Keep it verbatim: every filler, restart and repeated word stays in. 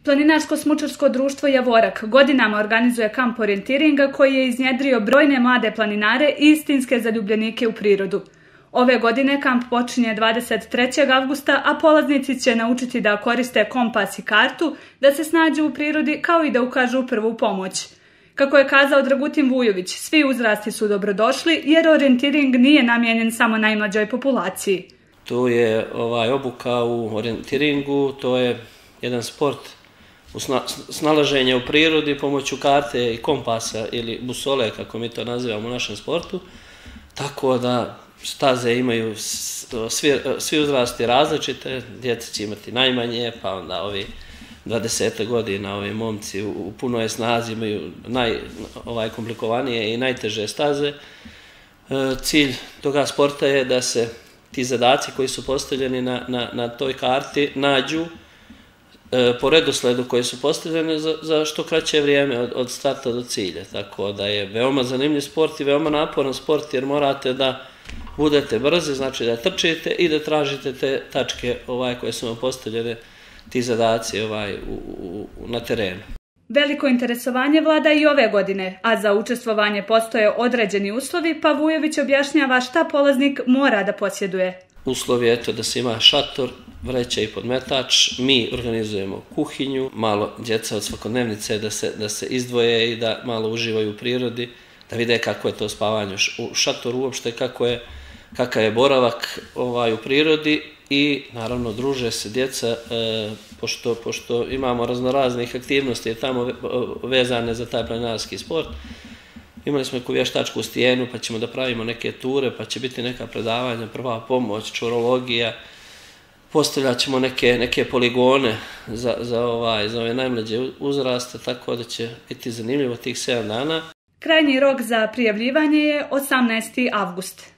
Planinarsko-smučarsko društvo Javorak godinama organizuje kamp orijentiringa koji je iznjedrio brojne mlade planinare i istinske zaljubljenike u prirodu. Ove godine kamp počinje dvadeset trećeg avgusta, a polaznici će naučiti da koriste kompas i kartu, da se snađu u prirodi kao i da ukažu prvu pomoć. Kako je kazao Dragutin Vujović, svi uzrasti su dobrodošli jer orijentiring nije namijenjen samo najmlađoj populaciji. To je ovaj, obuka u orijentiringu, to je jedan sport snalaženja u prirodi pomoću karte i kompasa ili busole, kako mi to nazivamo u našem sportu, tako da staze imaju svi, svi uzrasti različite, djeca će imati najmanje, pa onda ovi dvadeset godina, ovi momci u, u punoj snazi imaju naj, ovaj, komplikovanije i najteže staze. E, cilj toga sporta je da se ti zadaci koji su postavljeni na, na, na toj karti nađu po redosledu koji su postavljeni za, za što kraće vrijeme od, od starta do cilja. Tako da je veoma zanimljiv sport i veoma naporan sport jer morate da budete brzi, znači da trčite i da tražite te tačke ovaj, koje su vam postavljene, ti zadaci ovaj, u, u, na terenu. Veliko interesovanje vlada i ove godine, a za učestvovanje postoje određeni uslovi, pa Vujović objašnjava šta polaznik mora da posjeduje. Uslov je to da se ima šator, vreća i podmetač, mi organizujemo kuhinju, malo djeca od svakodnevnice da se, da se izdvoje i da malo uživaju u prirodi, da vide kako je to spavanje u šatoru uopšte, kako je, kakav je boravak ovaj, u prirodi i naravno druže se djeca, e, pošto, pošto imamo raznoraznih aktivnosti tamo vezane za taj planinarski sport. Imali smo neku vještačku stijenu, pa ćemo da pravimo neke ture, pa će biti neka predavanja, prva pomoć, čurologija. Postavljat ćemo neke, neke poligone za, za, ovaj, za ove najmlađe uzraste, tako da će biti zanimljivo tih sedam dana. Krajnji rok za prijavljivanje je osamnaesti avgust.